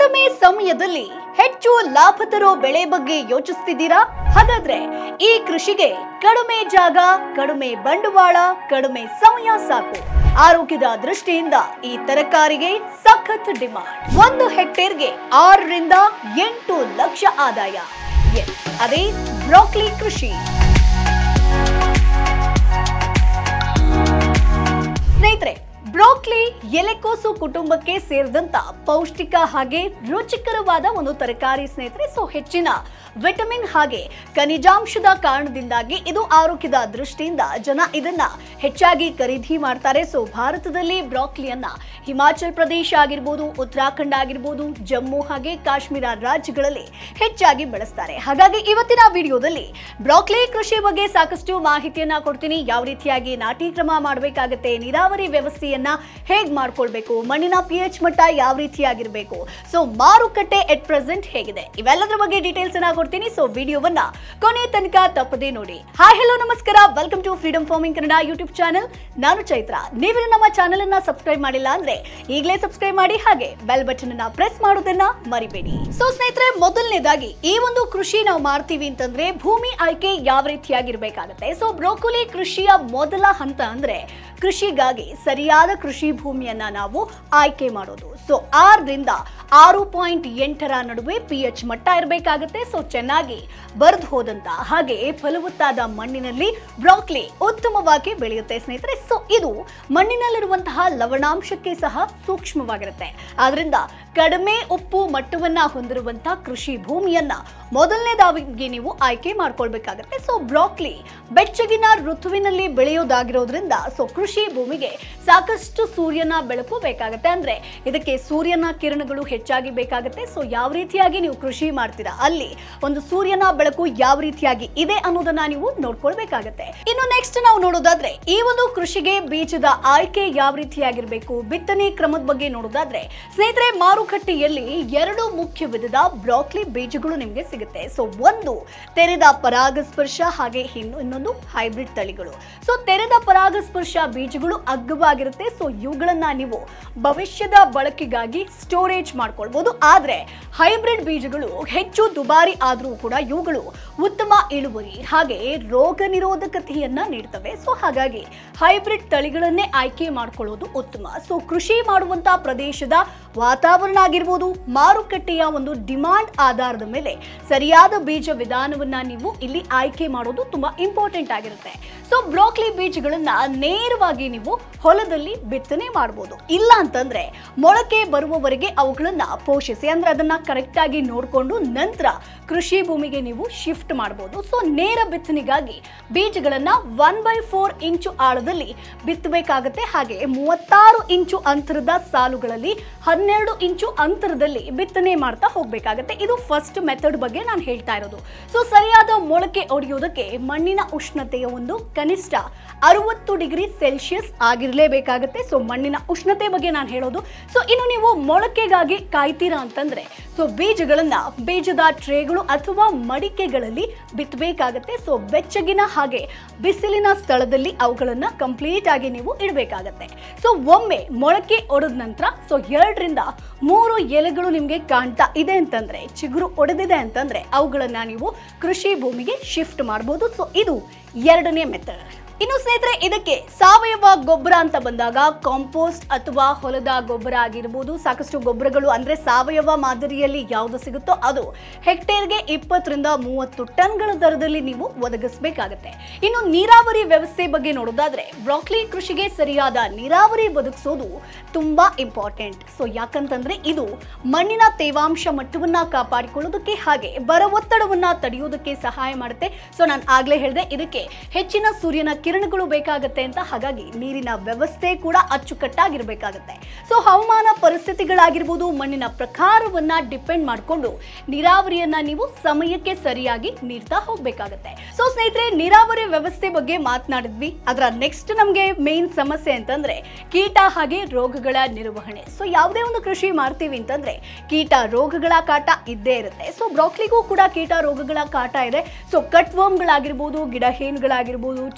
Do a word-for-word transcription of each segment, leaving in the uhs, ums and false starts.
ಕಡಿಮೆ ಸಮಯದಲ್ಲಿ ಹೆಚ್ಚು ಲಾಭ ತರೋ ಬೆಳೆ ಬಗ್ಗೆ ಯೋಚಿಸ್ತಿದ್ದೀರಾ? ಹಾಗಾದ್ರೆ ಈ ಕೃಷಿಗೆ ಕಡಿಮೆ ಜಾಗ, ಕಡಿಮೆ ಬಂಡವಾಳ, ಕಡಿಮೆ ಸಮಯ ಸಾಕು. ಆರೋಗ್ಯದ ದೃಷ್ಟಿಯಿಂದ ಈ ತರಕಾರಿಗೆ ಸಖತ್ ಡಿಮಾಂಡ್. ಒಂದು ಹೆಕ್ಟೇರ್ಗೆ ಆರರಿಂದ ಎಂಟು ಲಕ್ಷ ಆದಾಯ. ಎಸ್, ಅದೇ ಬ್ರೋಕೊಲಿ ಕೃಷಿ. ಸ್ನೇಹಿತರೆ, ಬ್ರೋಕೊಲಿ ಎಲೆಕೋಸು ಕುಟುಂಬಕ್ಕೆ ಸೇರಿದಂತ ಪೌಷ್ಟಿಕ ಹಾಗೆ ರುಚಿಕರವಾದ ಒಂದು ತರಕಾರಿ ಸ್ನೇಹಿತರೆ. ಸೊ ಹೆಚ್ಚಿನ ವಿಟಮಿನ್ ಹಾಗೆ ಖನಿಜಾಂಶದ ಕಾರಣದಿಂದಾಗಿ ಇದು ಆರೋಗ್ಯದ ದೃಷ್ಟಿಯಿಂದ ಜನ ಇದನ್ನ ಹೆಚ್ಚಾಗಿ ಖರೀದಿ ಮಾಡ್ತಾರೆ. ಸೊ ಭಾರತದಲ್ಲಿ ಬ್ರೋಕೊಲಿಯನ್ನ ಹಿಮಾಚಲ್ ಪ್ರದೇಶ ಆಗಿರ್ಬೋದು, ಉತ್ತರಾಖಂಡ ಆಗಿರ್ಬೋದು, ಜಮ್ಮು ಹಾಗೆ ಕಾಶ್ಮೀರ ರಾಜ್ಯಗಳಲ್ಲಿ ಹೆಚ್ಚಾಗಿ ಬೆಳೆಸ್ತಾರೆ. ಹಾಗಾಗಿ ಇವತ್ತಿನ ವಿಡಿಯೋದಲ್ಲಿ ಬ್ರೋಕೊಲಿ ಕೃಷಿ ಬಗ್ಗೆ ಸಾಕಷ್ಟು ಮಾಹಿತಿಯನ್ನ ಕೊಡ್ತೀನಿ. ಯಾವ ರೀತಿಯಾಗಿ ನಾಟಿ ಕ್ರಮ ಮಾಡಬೇಕಾಗುತ್ತೆ, ನೀರಾವರಿ ವ್ಯವಸ್ಥೆಯನ್ನ ಹೇಗ್ ಮಾಡ್ಕೊಳ್ಬೇಕು, ಮಣ್ಣಿನ ಪಿ ಎಚ್ ಮಟ್ಟ ಯಾವ ರೀತಿಯಾಗಿರ್ಬೇಕು, ಸೊ ಮಾರುಕಟ್ಟೆ ಎಟ್ ಪ್ರೆಸೆಂಟ್ ಹೇಗಿದೆ, ಇವೆಲ್ಲದರ ಬಗ್ಗೆ ಡೀಟೇಲ್ಸ್ ಅನ್ನ ಕೊಡ್ತೀನಿ. ಸೊ ವಿಡಿಯೋವನ್ನ ಕೊನೆ ತನಕ ತಪ್ಪದೇ ನೋಡಿ. ಹಾಯ್ ಹೆಲೋ ನಮಸ್ಕಾರ, welcome to freedom farming Kannada YouTube channel. ನಾನು ಚೈತ್ರ. ನೀವು ನಮ್ಮ ಚಾನೆಲ್ ಅನ್ನ ಸಬ್ಸ್ಕ್ರೈಬ್ ಮಾಡಿಲ್ಲ ಅಂದ್ರೆ ಈಗಲೇ ಸಬ್ಸ್ಕ್ರೈಬ್ ಮಾಡಿ, ಹಾಗೆ ಬೆಲ್ ಬಟನ್ ಅನ್ನ ಪ್ರೆಸ್ ಮಾಡೋದನ್ನ ಮರಿಬೇಡಿ. ಸೊ ಸ್ನೇಹಿತರೆ, ಮೊದಲನೇದಾಗಿ ಈ ಒಂದು ಕೃಷಿ ನಾವು ಮಾಡ್ತೀವಿ ಅಂತಂದ್ರೆ ಭೂಮಿ ಆಯ್ಕೆ ಯಾವ ರೀತಿಯಾಗಿರ್ಬೇಕಾಗತ್ತೆ. ಸೊ ಬ್ರೋಕೊಲಿ ಕೃಷಿಯ ಮೊದಲ ಹಂತ ಅಂದ್ರೆ ಕೃಷಿಗಾಗಿ ಸರಿಯಾದ ಕೃಷಿ ಭೂಮಿಯನ್ನ ನಾವು ಆಯ್ಕೆ ಮಾಡೋದು. ಸೊ ಆರರಿಂದ ಆರು ಪಾಯಿಂಟ್ ಎಂಟರ ನಡುವೆ ಪಿ ಎಚ್ ಮಟ್ಟ ಇರಬೇಕಾಗುತ್ತೆ. ಸೊ ಚೆನ್ನಾಗಿ ಬರೆದು ಹೋದಂತ ಹಾಗೆ ಫಲವತ್ತಾದ ಮಣ್ಣಿನಲ್ಲಿ ಬ್ರೋಕೊಲಿ ಉತ್ತಮವಾಗಿ ಬೆಳೆಯುತ್ತೆ ಸ್ನೇಹಿತರೆ. ಸೊ ಇದು ಮಣ್ಣಿನಲ್ಲಿರುವಂತಹ ಲವಣಾಂಶಕ್ಕೆ ಸಹ ಸೂಕ್ಷ್ಮವಾಗಿರುತ್ತೆ. ಆದ್ರಿಂದ ಕಡಿಮೆ ಉಪ್ಪು ಮಟ್ಟವನ್ನ ಹೊಂದಿರುವಂತಹ ಕೃಷಿ ಭೂಮಿಯನ್ನ ಮೊದಲನೇದಾಗಿ ನೀವು ಆಯ್ಕೆ ಮಾಡ್ಕೊಳ್ಬೇಕಾಗತ್ತೆ. ಸೊ ಬ್ರೋಕೊಲಿ ಬೆಚ್ಚಗಿನ ಋತುವಿನಲ್ಲಿ ಬೆಳೆಯೋದಾಗಿರೋದ್ರಿಂದ ಸೊ ಕೃಷಿ ಭೂಮಿಗೆ ಸಾಕಷ್ಟು ಸೂರ್ಯನ ಬೆಳಕು ಬೇಕಾಗುತ್ತೆ. ಅಂದ್ರೆ ಇದಕ್ಕೆ ಸೂರ್ಯನ ಕಿರಣಗಳು ಹೆಚ್ಚಾಗಿ ಬೇಕಾಗುತ್ತೆ. ಸೊ ಯಾವ ರೀತಿಯಾಗಿ ನೀವು ಕೃಷಿ ಮಾಡ್ತೀರಾ ಅಲ್ಲಿ ಒಂದು ಸೂರ್ಯನ ಬೆಳಕು ಯಾವ ರೀತಿಯಾಗಿ ಇದೆ ಅನ್ನೋದನ್ನ ನೀವು ನೋಡ್ಕೊಳ್ಬೇಕಾಗತ್ತೆ. ಇನ್ನು ನೆಕ್ಸ್ಟ್ ನಾವು ನೋಡೋದಾದ್ರೆ ಈ ಒಂದು ಕೃಷಿಗೆ ಬೀಜದ ಆಯ್ಕೆ ಯಾವ ರೀತಿಯಾಗಿರ್ಬೇಕು, ಬಿತ್ತನೆ ಕ್ರಮದ ಬಗ್ಗೆ ನೋಡೋದಾದ್ರೆ ಸ್ನೇಹಿತರೆ, ಮಾರುಕಟ್ಟೆಯಲ್ಲಿ ಎರಡು ಮುಖ್ಯ ವಿಧದ ಬ್ರೋಕೊಲಿ ಬೀಜಗಳು ನಿಮಗೆ ಸಿಗುತ್ತೆ. ಸೊ ಒಂದು ತೆರೆದ ಪರಾಗಸ್ಪರ್ಶ ಹಾಗೆ ಇನ್ನು ಇನ್ನೊಂದು ಹೈಬ್ರಿಡ್ ತಳಿಗಳು. ಸೊ ತೆರೆದ ಪರಾಗಸ್ಪರ್ಶ ಬೀಜಗಳು ಅಗ್ಗವಾಗಿರುತ್ತೆ. ಸೊ ಇವುಗಳನ್ನ ನೀವು ಭವಿಷ್ಯದ ಬಳಕೆಗಾಗಿ ಸ್ಟೋರೇಜ್ ಮಾಡ್ಕೊಳ್ಬಹುದು. ಆದ್ರೆ ಹೈಬ್ರಿಡ್ ಬೀಜಗಳು ಹೆಚ್ಚು ದುಬಾರಿ ಆದ್ರೂ ಕೂಡ ಇವುಗಳು ಉತ್ತಮ ಇಳುವರಿ ಹಾಗೆ ರೋಗ ನಿರೋಧಕತೆಯನ್ನ ನೀಡ್ತವೆ. ಸೊ ಹಾಗಾಗಿ ಹೈಬ್ರಿಡ್ ತಳಿಗಳನ್ನೇ ಆಯ್ಕೆ ಮಾಡ್ಕೊಳ್ಳೋದು ಉತ್ತಮ. ಸೊ ಕೃಷಿ ಮಾಡುವಂತ ಪ್ರದೇಶದ ವಾತಾವರಣ ಆಗಿರ್ಬೋದು, ಮಾರುಕಟ್ಟೆಯ ಒಂದು ಡಿಮಾಂಡ್ ಆಧಾರದ ಮೇಲೆ ಸರಿಯಾದ ಬೀಜ ವಿಧಾನವನ್ನ ನೀವು ಇಲ್ಲಿ ಆಯ್ಕೆ ಮಾಡೋದು ತುಂಬಾ ಇಂಪಾರ್ಟೆಂಟ್ ಆಗಿರುತ್ತೆ. ಸೊ ಬ್ರೋಕೊಲಿ ಬೀಜಗಳನ್ನ ನೇರವಾಗಿ ನೀವು ಹೊಲದಲ್ಲಿ ಬಿತ್ತನೆ ಮಾಡಬಹುದು. ಇಲ್ಲ ಅಂತಂದ್ರೆ ಮೊಳಕೆ ಬರುವವರೆಗೆ ಅವುಗಳನ್ನ ಪೋಷಿಸಿ, ಅಂದ್ರೆ ಅದನ್ನ ಕರೆಕ್ಟ್ ಆಗಿ ನೋಡಿಕೊಂಡು ನಂತರ ಕೃಷಿ ಭೂಮಿಗೆ ನೀವು ಶಿಫ್ಟ್ ಮಾಡಬಹುದು. ಸೊ ನೇರ ಬಿತ್ತನೆಗಾಗಿ ಬೀಜಗಳನ್ನ ಒನ್ ಬೈ ಫೋರ್ ಇಂಚು ಆಳದಲ್ಲಿ ಬಿತ್ತಬೇಕಾಗತ್ತೆ. ಹಾಗೆ ಮೂವತ್ತಾರು ಇಂಚು ಅಂತರದ ಸಾಲುಗಳಲ್ಲಿ ಹನ್ನೆರಡು ಇಂಚು ಅಂತರದಲ್ಲಿ ಬಿತ್ತನೆ ಮಾಡ್ತಾ ಹೋಗ್ಬೇಕಾಗತ್ತೆ. ಇದು ಫಸ್ಟ್ ಮೆಥಡ್ ಬಗ್ಗೆ ನಾನು ಹೇಳ್ತಾ ಇರೋದು. ಸೊ ಸರಿಯಾದ ಮೊಳಕೆ ಒಡೆಯೋದಕ್ಕೆ ಮಣ್ಣಿನ ಉಷ್ಣತೆಯ ಒಂದು ಕನಿಷ್ಠ ಅರವತ್ತು ಡಿಗ್ರಿ ಸೆಲ್ಸಿಯಸ್ ಆಗಿರ್ಲೇಬೇಕಾಗತ್ತೆ. ಸೊ ಮಣ್ಣಿನ ಉಷ್ಣತೆ ಬಗ್ಗೆ ನಾನು ಹೇಳೋದು. ಸೊ ಇನ್ನು ನೀವು ಮೊಳಕೆಗಾಗಿ ಕಾಯ್ತೀರಾ ಅಂತಂದ್ರೆ ಸೊ ಬೀಜಗಳನ್ನ ಬೀಜದ ಟ್ರೇಗಳು ಅಥವಾ ಮಡಿಕೆಗಳಲ್ಲಿ ಬಿತ್ತಬೇಕಾಗತ್ತೆ. ಸೊ ಬೆಚ್ಚಗಿನ ಹಾಗೆ ಬಿಸಿಲಿನ ಸ್ಥಳದಲ್ಲಿ ಅವುಗಳನ್ನ ಕಂಪ್ಲೀಟ್ ಆಗಿ ನೀವು ಇಡಬೇಕಾಗತ್ತೆ. ಸೊ ಒಮ್ಮೆ ಮೊಳಕೆ ಒಡೆದ ನಂತರ ಸೊ ಎರಡರಿಂದ ಮೂರು ಎಲೆಗಳು ನಿಮ್ಗೆ ಕಾಣ್ತಾ ಇದೆ ಅಂತಂದ್ರೆ, ಚಿಗುರು ಒಡೆದಿದೆ ಅಂತಂದ್ರೆ ಅವುಗಳನ್ನ ನೀವು ಕೃಷಿ ಭೂಮಿಗೆ ಶಿಫ್ಟ್ ಮಾಡಬಹುದು. ಸೊ ಇದು ಎರಡನೇ ಮೆಥಡ್. ಇನ್ನು ಸ್ನೇಹಿತರೆ, ಇದಕ್ಕೆ ಸಾವಯವ ಗೊಬ್ಬರ ಅಂತ ಬಂದಾಗ ಕಾಂಪೋಸ್ಟ್ ಅಥವಾ ಹೊಲದ ಗೊಬ್ಬರ ಆಗಿರ್ಬೋದು, ಸಾಕಷ್ಟು ಗೊಬ್ಬರಗಳು ಅಂದ್ರೆ ಸಾವಯವ ಮಾದರಿಯಲ್ಲಿ ಯಾವುದು ಸಿಗುತ್ತೋ ಅದು ಹೆಕ್ಟೇರ್ಗೆ ಇಪ್ಪತ್ತರಿಂದ ಮೂವತ್ತು ಟನ್ಗಳ ದರದಲ್ಲಿ ನೀವು ಒದಗಿಸಬೇಕಾಗತ್ತೆ. ಇನ್ನು ನೀರಾವರಿ ವ್ಯವಸ್ಥೆ ಬಗ್ಗೆ ನೋಡೋದಾದ್ರೆ ಬ್ರೋಕೊಲಿ ಕೃಷಿಗೆ ಸರಿಯಾದ ನೀರಾವರಿ ಒದಗಿಸೋದು ತುಂಬಾ ಇಂಪಾರ್ಟೆಂಟ್. ಸೊ ಯಾಕಂತಂದ್ರೆ ಇದು ಮಣ್ಣಿನ ತೇವಾಂಶ ಮಟ್ಟವನ್ನ ಕಾಪಾಡಿಕೊಳ್ಳೋದಕ್ಕೆ ಹಾಗೆ ಬರ ಒತ್ತಡವನ್ನ ತಡೆಯೋದಕ್ಕೆ ಸಹಾಯ ಮಾಡುತ್ತೆ. ಸೊ ನಾನು ಆಗ್ಲೇ ಹೇಳಿದೆ ಇದಕ್ಕೆ ಹೆಚ್ಚಿನ ಸೂರ್ಯನ ಕಿರಣಗಳು ಬೇಕಾಗುತ್ತೆ ಅಂತ. ಹಾಗಾಗಿ ನೀರಿನ ವ್ಯವಸ್ಥೆ ಕೂಡ ಅಚ್ಚುಕಟ್ಟಾಗಿರ್ಬೇಕಾಗತ್ತೆ. ಸೊ ಹವಾಮಾನ ಪರಿಸ್ಥಿತಿಗಳಾಗಿರ್ಬೋದು, ಮಣ್ಣಿನ ಪ್ರಕಾರವನ್ನ ಡಿಪೆಂಡ್ ಮಾಡಿಕೊಂಡು ನೀರಾವರಿಯನ್ನ ನೀವು ಸಮಯಕ್ಕೆ ಸರಿಯಾಗಿ ನೀಡ್ತಾ ಹೋಗ್ಬೇಕಾಗತ್ತೆ. ಸೊ ಸ್ನೇಹಿತರೆ, ನೀರಾವರಿ ವ್ಯವಸ್ಥೆ ಬಗ್ಗೆ ಮಾತನಾಡಿದ್ವಿ. ಅದರ ನೆಕ್ಸ್ಟ್ ನಮ್ಗೆ ಮೇನ್ ಸಮಸ್ಯೆ ಅಂತಂದ್ರೆ ಕೀಟ ಹಾಗೆ ರೋಗಗಳ ನಿರ್ವಹಣೆ. ಸೊ ಯಾವುದೇ ಒಂದು ಕೃಷಿ ಮಾಡ್ತೀವಿ ಅಂತಂದ್ರೆ ಕೀಟ ರೋಗಗಳ ಕಾಟ ಇದ್ದೇ ಇರುತ್ತೆ. ಸೊ ಬ್ರೋಕೊಲಿಗೂ ಕೂಡ ಕೀಟ ರೋಗಗಳ ಕಾಟ ಇದೆ. ಸೊ ಕಟ್ ವರ್ಮ್ಗಳಾಗಿರ್ಬೋದು, ಗಿಡ ಹೇನುಗಳಾಗಿರ್ಬೋದು, ಚಿಗಟ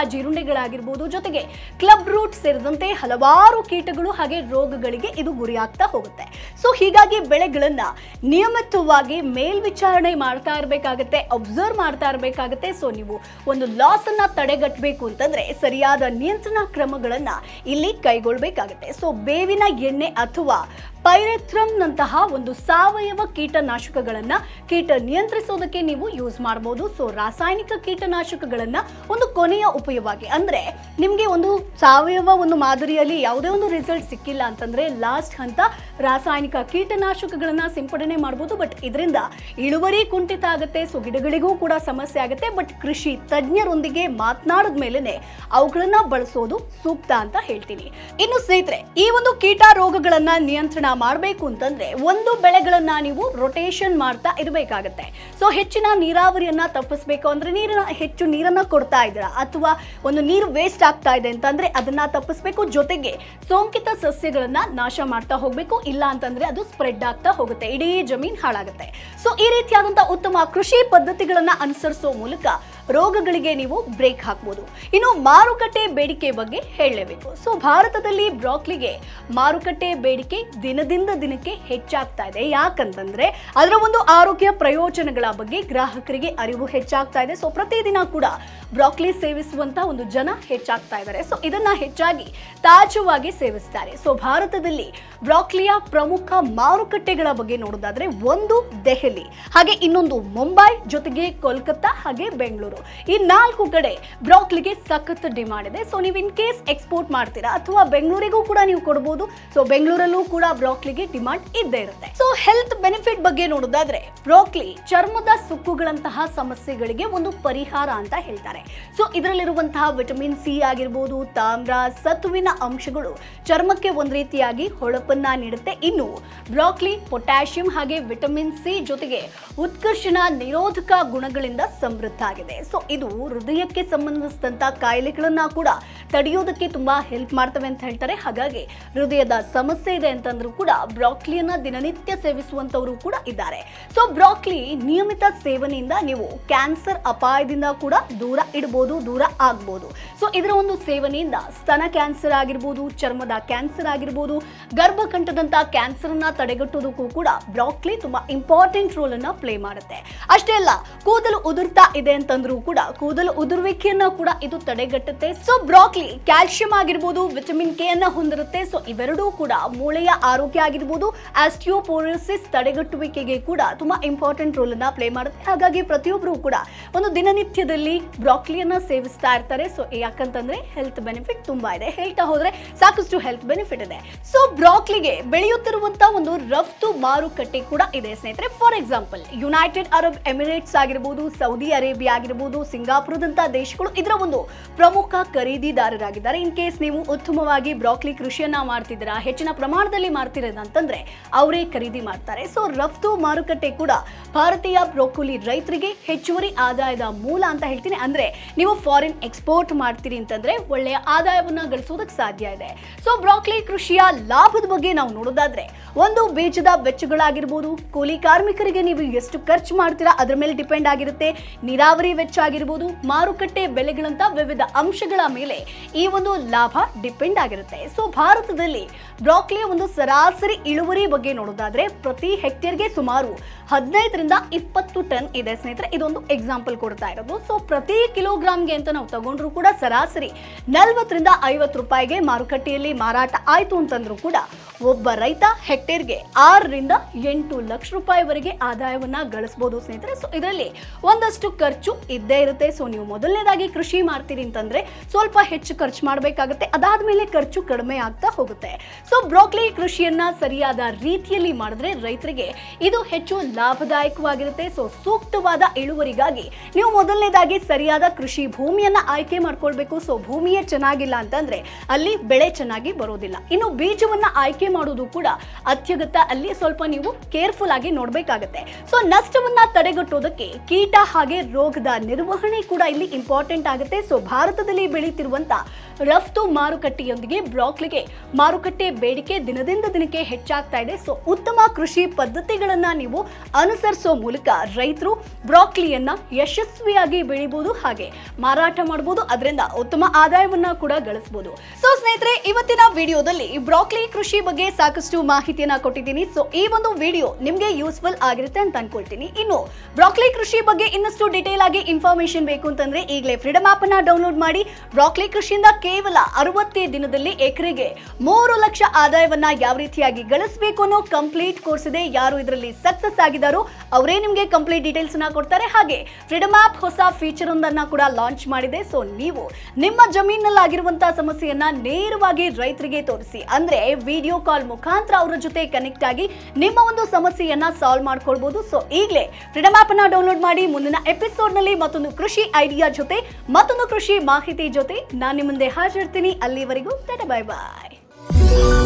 ಜೀರುಂಡೆಗಳಾಗಿರ್ಬೋದು, ಜೊತೆಗೆ ಕ್ಲಬ್ ರೂಟ್ ಸೇರಿದಂತೆ ಹಲವಾರು ಕೀಟಗಳು ಹಾಗೆ ರೋಗಗಳಿಗೆ ಇದು ಗುರಿಯಾಗ್ತಾ ಹೋಗುತ್ತೆ. ಸೊ ಹೀಗಾಗಿ ಬೆಳೆಗಳನ್ನ ನಿಯಮಿತವಾಗಿ ಮೇಲ್ವಿಚಾರಣೆ ಮಾಡ್ತಾ ಇರಬೇಕಾಗುತ್ತೆ, ಅಬ್ಸರ್ವ್ ಮಾಡ್ತಾ ಇರಬೇಕಾಗುತ್ತೆ. ಸೊ ನೀವು ಒಂದು ಲಾಸ್ ಅನ್ನ ತಡೆಗಟ್ಟಬೇಕು ಅಂತಂದ್ರೆ ಸರಿಯಾದ ನಿಯಂತ್ರಣ ಕ್ರಮಗಳನ್ನ ಇಲ್ಲಿ ಕೈಗೊಳ್ಳಬೇಕಾಗುತ್ತೆ. ಸೊ ಬೇವಿನ ಎಣ್ಣೆ ಅಥವಾ ಪೈರೆಥ್ರಮ್ ನಂತಹ ಒಂದು ಸಾವಯವ ಕೀಟನಾಶಕಗಳನ್ನ ಕೀಟ ನಿಯಂತ್ರಿಸೋದಕ್ಕೆ ನೀವು ಯೂಸ್ ಮಾಡಬಹುದು. ಸೊ ರಾಸಾಯನಿಕ ಕೀಟನಾಶಕಗಳನ್ನ ಒಂದು ಕೊನೆಯ ಉಪಯೋಗವಾಗಿ, ಅಂದ್ರೆ ನಿಮ್ಗೆ ಒಂದು ಸಾವಯವ ಒಂದು ಮಾದರಿಯಲ್ಲಿ ಯಾವುದೇ ಒಂದು ರಿಸಲ್ಟ್ ಸಿಕ್ಕಿಲ್ಲ ಅಂತಂದ್ರೆ ಲಾಸ್ಟ್ ಹಂತ ರಾಸಾಯನಿಕ ಕೀಟನಾಶಕಗಳನ್ನ ಸಿಂಪಡಣೆ ಮಾಡಬಹುದು. ಬಟ್ ಇದರಿಂದ ಇಳುವರಿ ಕುಂಠಿತ ಆಗುತ್ತೆ. ಸೊ ಗಿಡಗಳಿಗೂ ಕೂಡ ಸಮಸ್ಯೆ ಆಗುತ್ತೆ. ಬಟ್ ಕೃಷಿ ತಜ್ಞರೊಂದಿಗೆ ಮಾತನಾಡಿದ ಮೇಲೆನೆ ಅವುಗಳನ್ನ ಬಳಸೋದು ಸೂಕ್ತ ಅಂತ ಹೇಳ್ತೀನಿ. ಇನ್ನು ಸ್ನೇಹಿತರೆ, ಈ ಒಂದು ಕೀಟ ರೋಗಗಳನ್ನ ನಿಯಂತ್ರಣ ಮಾಡಬೇಕು ಅಂತಂದ್ರೆ ಒಂದು ಬೆಳೆಗಳನ್ನ ನೀವು ರೊಟೇಷನ್ ಮಾಡ್ತಾ ಇರಬೇಕಾಗತ್ತೆ. ಸೊ ಹೆಚ್ಚಿನ ನೀರಾವರಿಯನ್ನ ತಪ್ಪಿಸಬೇಕು ಅಂದ್ರೆ ನೀರನ್ನ ಹೆಚ್ಚು ನೀರನ್ನ ಕೊಡ್ತಾ ಇದ್ದೀರಾ ಅಥವಾ ಒಂದು ನೀರು ವೇಸ್ಟ್ ಆಗ್ತಾ ಇದೆ ಅಂತಂದ್ರೆ ಅದನ್ನ ತಪ್ಪಿಸಬೇಕು. ಜೊತೆಗೆ ಸೋಂಕಿತ ಸಸ್ಯಗಳನ್ನ ನಾಶ ಮಾಡ್ತಾ ಹೋಗ್ಬೇಕು, ಇಲ್ಲ ಅಂತಂದ್ರೆ ಅದು ಸ್ಪ್ರೆಡ್ ಆಗ್ತಾ ಹೋಗುತ್ತೆ, ಇಡೀ ಜಮೀನ್ ಹಾಳಾಗುತ್ತೆ. ಸೊ ಈ ರೀತಿಯಾದಂತಹ ಉತ್ತಮ ಕೃಷಿ ಪದ್ಧತಿಗಳನ್ನ ಅನುಸರಿಸೋ ಮೂಲಕ ರೋಗಗಳಿಗೆ ನೀವು ಬ್ರೇಕ್ ಹಾಕಬಹುದು. ಇನ್ನು ಮಾರುಕಟ್ಟೆ ಬೇಡಿಕೆ ಬಗ್ಗೆ ಹೇಳಲೇಬೇಕು. ಸೊ ಭಾರತದಲ್ಲಿ ಬ್ರಾಕ್ಲಿಗೆ ಮಾರುಕಟ್ಟೆ ಬೇಡಿಕೆ ದಿನದಿಂದ ದಿನಕ್ಕೆ ಹೆಚ್ಚಾಗ್ತಾ ಇದೆ. ಯಾಕಂತಂದ್ರೆ ಅದರ ಒಂದು ಆರೋಗ್ಯ ಪ್ರಯೋಜನಗಳ ಬಗ್ಗೆ ಗ್ರಾಹಕರಿಗೆ ಅರಿವು ಹೆಚ್ಚಾಗ್ತಾ ಇದೆ. ಸೊ ಪ್ರತಿದಿನ ಕೂಡ ಬ್ರಾಕ್ಲಿ ಸೇವಿಸುವಂತ ಒಂದು ಜನ ಹೆಚ್ಚಾಗ್ತಾ ಇದ್ದಾರೆ. ಸೊ ಇದನ್ನ ಹೆಚ್ಚಾಗಿ ತಾಜಾವಾಗಿ ಸೇವಿಸ್ತಾರೆ. ಸೊ ಭಾರತದಲ್ಲಿ ಬ್ರಾಕ್ಲಿಯ ಪ್ರಮುಖ ಮಾರುಕಟ್ಟೆಗಳ ಬಗ್ಗೆ ನೋಡೋದಾದ್ರೆ ಒಂದು ದೆಹಲಿ, ಹಾಗೆ ಇನ್ನೊಂದು ಮುಂಬೈ, ಜೊತೆಗೆ ಕೋಲ್ಕತ್ತಾ ಹಾಗೆ ಬೆಂಗಳೂರು. ಈ ನಾಲ್ಕು ಕಡೆ ಬ್ರಾಕ್ಲಿಗೆ ಸಖತ್ ಡಿಮಾಂಡ್ ಇದೆ. ಸೊ ನೀವು ಇನ್ ಕೇಸ್ ಎಕ್ಸ್ಪೋರ್ಟ್ ಮಾಡ್ತೀರಾ ಅಥವಾ ಬೆಂಗಳೂರಿಗೂ ಕೂಡ ನೀವು ಕೊಡಬಹುದು. ಸೊ ಬೆಂಗಳೂರಲ್ಲೂ ಕೂಡ ಬ್ರಾಕ್ಲಿಗೆ ಡಿಮಾಂಡ್ ಇದ್ದೇ ಇರುತ್ತೆ. ಸೊ ಹೆಲ್ತ್ ಬೆನಿಫಿಟ್ ಬಗ್ಗೆ ನೋಡೋದಾದ್ರೆ ಬ್ರಾಕ್ಲಿ ಚರ್ಮದ ಸುಕ್ಕುಗಳಂತಹ ಸಮಸ್ಯೆಗಳಿಗೆ ಒಂದು ಪರಿಹಾರ ಅಂತ ಹೇಳ್ತಾರೆ. ಸೊ ಇದರಲ್ಲಿರುವಂತಹ ವಿಟಮಿನ್ ಸಿ ಆಗಿರ್ಬೋದು, ತಾಮ್ರ, ಸತುವಿನ ಅಂಶಗಳು ಚರ್ಮಕ್ಕೆ ಒಂದು ರೀತಿಯಾಗಿ ಹೊಳಪನ್ನ ನೀಡುತ್ತೆ. ಇನ್ನು ಬ್ರಾಕ್ಲಿ ಪೊಟ್ಯಾಷಿಯಂ ಹಾಗೆ ವಿಟಮಿನ್ ಸಿ ಜೊತೆಗೆ ಉತ್ಕರ್ಷಣ ನಿರೋಧಕ ಗುಣಗಳಿಂದ ಸಮೃದ್ಧ ಆಗಿದೆ. ಸೊ ಇದು ಹೃದಯಕ್ಕೆ ಸಂಬಂಧಿಸಿದಂತ ಕಾಯಿಲೆಗಳನ್ನ ಕೂಡ ತಡೆಯೋದಕ್ಕೆ ತುಂಬಾ ಹೆಲ್ಪ್ ಮಾಡ್ತವೆ ಅಂತ ಹೇಳ್ತಾರೆ. ಹಾಗಾಗಿ ಹೃದಯದ ಸಮಸ್ಯೆ ಇದೆ ಅಂತಂದ್ರೂ ಕೂಡ ಬ್ರಾಕ್ಲಿಯನ್ನ ದಿನನಿತ್ಯ ಸೇವಿಸುವಂತವರು ಕೂಡ ಇದ್ದಾರೆ. ಸೊ ಬ್ರಾಕ್ಲಿ ನಿಯಮಿತ ಸೇವನೆಯಿಂದ ನೀವು ಕ್ಯಾನ್ಸರ್ ಅಪಾಯದಿಂದ ಕೂಡ ದೂರ ಇಡಬಹುದು, ದೂರ ಆಗ್ಬಹುದು. ಸೊ ಇದರ ಒಂದು ಸೇವನೆಯಿಂದ ಸ್ತನ ಕ್ಯಾನ್ಸರ್ ಆಗಿರ್ಬೋದು, ಚರ್ಮದ ಕ್ಯಾನ್ಸರ್ ಆಗಿರ್ಬೋದು, ಗರ್ಭಕಂಠದಂತ ಕ್ಯಾನ್ಸರ್ ಅನ್ನ ತಡೆಗಟ್ಟೋದಕ್ಕೂ ಕೂಡ ಬ್ರಾಕ್ಲಿ ತುಂಬಾ ಇಂಪಾರ್ಟೆಂಟ್ ರೋಲ್ ಅನ್ನ ಪ್ಲೇ ಮಾಡುತ್ತೆ. ಅಷ್ಟೇ ಅಲ್ಲ, ಕೂದಲು ಉದುರ್ತಾ ಇದೆ ಅಂತಂದ್ರೂ ಕೂಡ ಕೂದಲು ಉದುರುವಿಕೆಯನ್ನ ಕೂಡ ಇದು ತಡೆಗಟ್ಟುತ್ತೆ. ಸೊ ಬ್ರಾಕ್ಲಿ ಕ್ಯಾಲ್ಸಿಯಂ ಆಗಿರ್ಬೋದು, ವಿಟಮಿನ್ ಕೆ ಅನ್ನ ಹೊಂದಿರುತ್ತೆ. ಸೊ ಇವೆರಡೂ ಕೂಡ ಮೂಳೆಯ ಆರೋಗ್ಯ ಆಗಿರ್ಬೋದು, ಆಸ್ಟಿಯೋಪೋರೋಸಿಸ್ ತಡೆಗಟ್ಟುವಿಕೆಗೆ ಕೂಡ ತುಂಬಾ ಇಂಪಾರ್ಟೆಂಟ್ ರೋಲ್ ಅನ್ನ ಪ್ಲೇ ಮಾಡುತ್ತೆ. ಹಾಗಾಗಿ ಪ್ರತಿಯೊಬ್ಬರು ಕೂಡ ಒಂದು ದಿನನಿತ್ಯದಲ್ಲಿ ಬ್ರಾಕ್ಲಿಯನ್ನ ಸೇವಿಸ್ತಾ ಇರ್ತಾರೆ. ಸೊ ಯಾಕಂತಂದ್ರೆ ಹೆಲ್ತ್ ಬೆನಿಫಿಟ್ ತುಂಬಾ ಇದೆ. ಹೇಳ್ತಾ ಹೋದ್ರೆ ಸಾಕಷ್ಟು ಹೆಲ್ತ್ ಬೆನಿಫಿಟ್ ಇದೆ. ಸೊ ಬ್ರಾಕ್ಲಿಗೆ ಬೆಳೆಯುತ್ತಿರುವಂತಹ ಒಂದು ರಫ್ತು ಮಾರುಕಟ್ಟೆ ಕೂಡ ಇದೆ ಸ್ನೇಹಿತರೆ. For example United Arab Emirates ಆಗಿರ್ಬೋದು, ಸೌದಿ ಅರೇಬಿಯಾ ಆಗಿರ್ಬೋದು, ಸಿಂಗಾಪುರದಂತಹ ದೇಶಗಳು ಇದರ ಒಂದು ಪ್ರಮುಖ ಖರೀದಿದಾರರಾಗಿದ್ದಾರೆ. ಇನ್ ಕೇಸ್ ನೀವು ಉತ್ತಮವಾಗಿ ಬ್ರಾಕ್ಲಿ ಕೃಷಿಯನ್ನ ಮಾಡ್ತಿದ್ದೀರಾ, ಹೆಚ್ಚಿನ ಪ್ರಮಾಣದಲ್ಲಿ ಮಾಡ್ತಿರೋದು ಅಂತಂದ್ರೆ ಅವರೇ ಖರೀದಿ ಮಾಡ್ತಾರೆ. ಸೊ ರಫ್ತು ಮಾರುಕಟ್ಟೆ ಕೂಡ ಭಾರತೀಯ ಬ್ರೋಕೊಲಿ ರೈತರಿಗೆ ಹೆಚ್ಚುವರಿ ಆದಾಯದ ಮೂಲ ಅಂತ ಹೇಳ್ತೀನಿ. ಅಂದ್ರೆ ನೀವು ಫಾರಿನ್ ಎಕ್ಸ್ಪೋರ್ಟ್ ಮಾಡ್ತೀರಿ ಅಂತಂದ್ರೆ ಒಳ್ಳೆಯ ಆದಾಯವನ್ನ ಗಳಿಸೋದಕ್ಕೆ ಸಾಧ್ಯ ಇದೆ. ಸೊ ಬ್ರಾಕ್ಲಿ ಕೃಷಿಯ ಲಾಭದ ಬಗ್ಗೆ ನಾವು ನೋಡೋದಾದ್ರೆ ಒಂದು ಬೀಜದ ವೆಚ್ಚಗಳಾಗಿರ್ಬೋದು, ಕೂಲಿ ಕಾರ್ಮಿಕರಿಗೆ ನೀವು ಎಷ್ಟು ಖರ್ಚು ಮಾಡ್ತೀರಾ ಅದರ ಮೇಲೆ ಡಿಪೆಂಡ್ ಆಗಿರುತ್ತೆ, ನೀರಾವರಿ ವೆಚ್ಚ ಆಗಿರ್ಬೋದು, ಮಾರುಕಟ್ಟೆ ಬೆಲೆಗಳಂತ ವಿವಿಧ ಅಂಶಗಳ ಮೇಲೆ ಈ ಒಂದು ಲಾಭ ಡಿಪೆಂಡ್ ಆಗಿರುತ್ತೆ. ಸೊ ಭಾರತದಲ್ಲಿ ಬ್ರಾಕ್ಲಿಯ ಒಂದು ಸರಾಸರಿ ಇಳುವರಿ ಬಗ್ಗೆ ನೋಡೋದಾದ್ರೆ ಪ್ರತಿ ಹೆಕ್ಟೇರ್ಗೆ ಸುಮಾರು ಹದಿನೈದರಿಂದ ಇಪ್ಪತ್ತು ಟನ್ ಇದೆ ಸ್ನೇಹಿತರೆ. ಇದೊಂದು ಎಕ್ಸಾಂಪಲ್ ಕೊಡ್ತಾ ಇರೋದು. ಸೊ ಪ್ರತಿ ಕಿಲೋಗ್ರಾಮ್ಗೆ ಅಂತ ನಾವು ತಗೊಂಡ್ರು ಕೂಡ ಸರಾಸರಿ ನಲ್ವತ್ತರಿಂದ ಐವತ್ತು ರೂಪಾಯಿಗೆ ಮಾರುಕಟ್ಟೆಯಲ್ಲಿ ಮಾರಾಟ ಆಯ್ತು ಅಂತಂದ್ರೂ ಕೂಡ ಒಬ್ಬ ರೈತ ಹೆಕ್ಟೇರ್ಗೆ ಆರರಿಂದ ಎಂಟು ಲಕ್ಷ ರೂಪಾಯಿವರೆಗೆ ಆದಾಯವನ್ನ ಗಳಿಸಬಹುದು ಸ್ನೇಹಿತರೆ. ಸೊ ಇದರಲ್ಲಿ ಒಂದಷ್ಟು ಖರ್ಚು ಇದ್ದೇ ಇರುತ್ತೆ. ಸೊ ನೀವು ಮೊದಲನೇದಾಗಿ ಕೃಷಿ ಮಾಡ್ತೀರಿ ಅಂತಂದ್ರೆ ಸ್ವಲ್ಪ ಹೆಚ್ಚು ಖರ್ಚು ಮಾಡಬೇಕಾಗುತ್ತೆ, ಅದಾದ್ಮೇಲೆ ಖರ್ಚು ಕಡಿಮೆ ಆಗ್ತಾ ಹೋಗುತ್ತೆ. ಸೊ ಬ್ರಾಕ್ಲಿ ಕೃಷಿಯನ್ನ ಸರಿಯಾದ ರೀತಿಯಲ್ಲಿ ಮಾಡಿದ್ರೆ ರೈತರಿಗೆ ಇದು ಹೆಚ್ಚು ಲಾಭದಾಯಕವಾಗಿರುತ್ತೆ. ಸೊ ಸೂಕ್ತವಾದ ಇಳುವರಿಗಾಗಿ ನೀವು ಮೊದಲನೇದಾಗಿ ಸರಿಯಾದ ಕೃಷಿ ಭೂಮಿಯನ್ನ ಆಯ್ಕೆ ಮಾಡ್ಕೊಳ್ಬೇಕು. ಸೊ ಭೂಮಿಯೇ ಚೆನ್ನಾಗಿಲ್ಲ ಅಂತಂದ್ರೆ ಅಲ್ಲಿ ಬೆಳೆ ಚೆನ್ನಾಗಿ ಬರೋದಿಲ್ಲ. ಇನ್ನು ಬೀಜವನ್ನ ಆಯ್ಕೆ ಮಾಡೋದು ಕೂಡ ಅತ್ಯಗತ್ಯ. ಅಲ್ಲಿ ಸ್ವಲ್ಪ ನೀವು ಕೇರ್ಫುಲ್ ಆಗಿ ನೋಡ್ಬೇಕಾಗತ್ತೆ. ಸೊ ನಷ್ಟವನ್ನ ತಡೆಗಟ್ಟೋದಕ್ಕೆ ಕೀಟ ಹಾಗೆ ರೋಗದ ನಿರ್ವಹಣೆ ಕೂಡ ಇಲ್ಲಿ ಇಂಪಾರ್ಟೆಂಟ್ ಆಗುತ್ತೆ. ಸೊ ಭಾರತದಲ್ಲಿ ಬೆಳೀತಿರುವಂತ ರಫ್ತು ಮಾರುಕಟ್ಟೆಯೊಂದಿಗೆ ಬ್ರಾಕ್ಲಿಗೆ ಮಾರುಕಟ್ಟೆ ಬೇಡಿಕೆ ದಿನದಿಂದ ದಿನಕ್ಕೆ ಹೆಚ್ಚಾಗ್ತಾ ಇದೆ. ಸೊ ಉತ್ತಮ ಕೃಷಿ ಪದ್ಧತಿಗಳನ್ನ ನೀವು ಅನುಸರಿಸೋ ಮೂಲಕ ರೈತರು ಬ್ರಾಕ್ಲಿಯನ್ನ ಯಶಸ್ವಿಯಾಗಿ ಬೆಳಿಬಹುದು, ಹಾಗೆ ಮಾರಾಟ ಮಾಡಬಹುದು, ಅದರಿಂದ ಉತ್ತಮ ಆದಾಯವನ್ನ ಕೂಡ ಗಳಿಸಬಹುದು. ಸೊ ಸ್ನೇಹಿತರೆ, ಇವತ್ತಿನ ವಿಡಿಯೋದಲ್ಲಿ ಬ್ರಾಕ್ಲಿ ಕೃಷಿ ಬಗ್ಗೆ ಸಾಕಷ್ಟು ಮಾಹಿತಿಯನ್ನ ಕೊಟ್ಟಿದ್ದೀನಿ. ಸೊ ಈ ಒಂದು ವಿಡಿಯೋ ನಿಮ್ಗೆ ಯೂಸ್ಫುಲ್ ಆಗಿರುತ್ತೆ ಅಂತ ಅನ್ಕೊಳ್ತೀನಿ. ಇನ್ನು ಬ್ರಾಕ್ಲಿ ಕೃಷಿ ಬಗ್ಗೆ ಇನ್ನಷ್ಟು ಡಿಟೇಲ್ ಆಗಿ ಇನ್ಫಾರ್ಮೇಶನ್ ಬೇಕು ಅಂತಂದ್ರೆ ಈಗಲೇ ಫ್ರೀಡಮ್ ಆಪ್ ಅನ್ನ ಡೌನ್ಲೋಡ್ ಮಾಡಿ. ಬ್ರಾಕ್ಲಿ ಕೃಷಿಯಿಂದ ಕೇವಲ ಅರವತ್ತೇ ದಿನದಲ್ಲಿ ಎಕರೆಗೆ ಮೂರು ಲಕ್ಷ ಆದಾಯವನ್ನ ಯಾವ ರೀತಿಯಾಗಿ ಗಳಿಸಬೇಕು ಅನ್ನೋ ಕಂಪ್ಲೀಟ್ ಕೋರ್ಸ್ ಇದೆ. ಯಾರು ಇದರಲ್ಲಿ ಸಕ್ಸಸ್ ಆಗಿದಾರೋ ಅವರೇ ನಿಮಗೆ ಕಂಪ್ಲೀಟ್ ಡೀಟೇಲ್ಸ್ ಅನ್ನ ಕೊಡ್ತಾರೆ. ಹಾಗೆ ಫ್ರೀಡಮ್ ಆಪ್ ಹೊಸ ಫೀಚರ್ ಒಂದನ್ನ ಕೂಡ ಲಾಂಚ್ ಮಾಡಿದೆ. ಸೊ ನೀವು ನಿಮ್ಮ ಜಮೀನಲ್ಲಿ ಆಗಿರುವಂತಹ ಸಮಸ್ಯೆಯನ್ನ ನೇರವಾಗಿ ರೈತರಿಗೆ ತೋರಿಸಿ, ಅಂದ್ರೆ ವಿಡಿಯೋ ಕಾಲ್ ಮುಖಾಂತರ ಅವರ ಜೊತೆ ಕನೆಕ್ಟ್ ಆಗಿ ನಿಮ್ಮ ಒಂದು ಸಮಸ್ಯೆಯನ್ನ ಸಾಲ್ವ್ ಮಾಡ್ಕೊಳ್ಬಹುದು. ಸೊ ಈಗಲೇ ಫ್ರೀಡಮ್ ಆಪ್ ಅನ್ನ ಡೌನ್ಲೋಡ್ ಮಾಡಿ. ಮುಂದಿನ ಎಪಿಸೋಡ್ ನಲ್ಲಿ ಮತ್ತೊಂದು ಕೃಷಿ ಐಡಿಯಾ ಜೊತೆ, ಮತ್ತೊಂದು ಕೃಷಿ ಮಾಹಿತಿ ಜೊತೆ ನಾನು ನಿಮ್ಮ ಮುಂದೆ ಹಾಜರಿರ್ತೀನಿ. ಅಲ್ಲಿವರೆಗೂ ಟಾಟಾ, ಬೈ ಬಾಯ್.